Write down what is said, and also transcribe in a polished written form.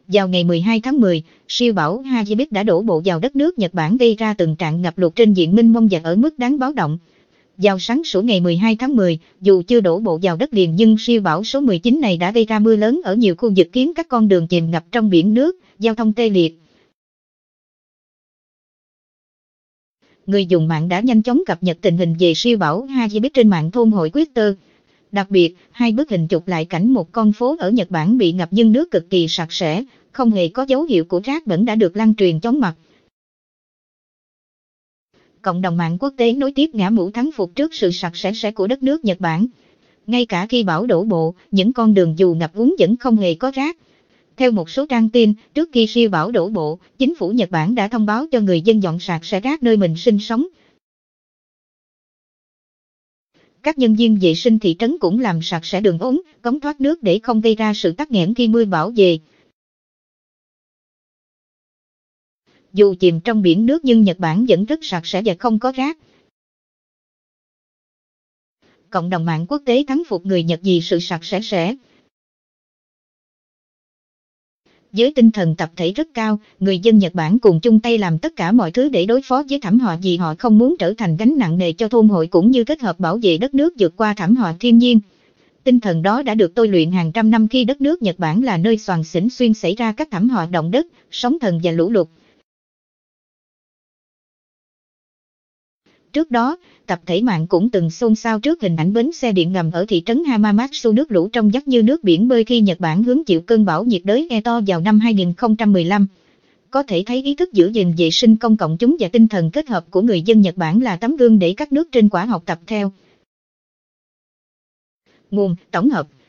Vào ngày 12 tháng 10, siêu bão Hagibis đã đổ bộ vào đất nước Nhật Bản gây ra tình trạng ngập lụt trên diện mênh mông và ở mức đáng báo động. Vào sáng sủa ngày 12 tháng 10, dù chưa đổ bộ vào đất liền nhưng siêu bão số 19 này đã gây ra mưa lớn ở nhiều khu vực khiến các con đường chìm ngập trong biển nước, giao thông tê liệt. Người dùng mạng đã nhanh chóng cập nhật tình hình về siêu bão Hagibis trên mạng thôn hội Twitter. Đặc biệt, hai bức hình chụp lại cảnh một con phố ở Nhật Bản bị ngập nhưng nước cực kỳ sạch sẽ, không hề có dấu hiệu của rác bẩn đã được lan truyền chóng mặt. Cộng đồng mạng quốc tế nối tiếp ngã mũ thắng phục trước sự sạch sẽ của đất nước Nhật Bản. Ngay cả khi bão đổ bộ, những con đường dù ngập úng vẫn không hề có rác. Theo một số trang tin, trước khi siêu bão đổ bộ, chính phủ Nhật Bản đã thông báo cho người dân dọn sạch sẽ rác nơi mình sinh sống. Các nhân viên vệ sinh thị trấn cũng làm sạch sẽ đường ống, cống thoát nước để không gây ra sự tắc nghẽn khi mưa bão về. Dù chìm trong biển nước nhưng Nhật Bản vẫn rất sạch sẽ và không có rác. Cộng đồng mạng quốc tế thắng phục người Nhật vì sự sạch sẽ. Với tinh thần tập thể rất cao, người dân Nhật Bản cùng chung tay làm tất cả mọi thứ để đối phó với thảm họa vì họ không muốn trở thành gánh nặng nề cho thôn hội cũng như kết hợp bảo vệ đất nước vượt qua thảm họa thiên nhiên. Tinh thần đó đã được tôi luyện hàng trăm năm khi đất nước Nhật Bản là nơi xoàng xỉnh xuyên xảy ra các thảm họa động đất, sóng thần và lũ lụt. Trước đó, tập thể mạng cũng từng xôn xao trước hình ảnh bến xe điện ngầm ở thị trấn Hamamatsu nước lũ trong vắt như nước biển bơi khi Nhật Bản hứng chịu cơn bão nhiệt đới Eto vào năm 2015. Có thể thấy ý thức giữ gìn vệ sinh công cộng chúng và tinh thần kết hợp của người dân Nhật Bản là tấm gương để các nước trên quả học tập theo. Nguồn tổng hợp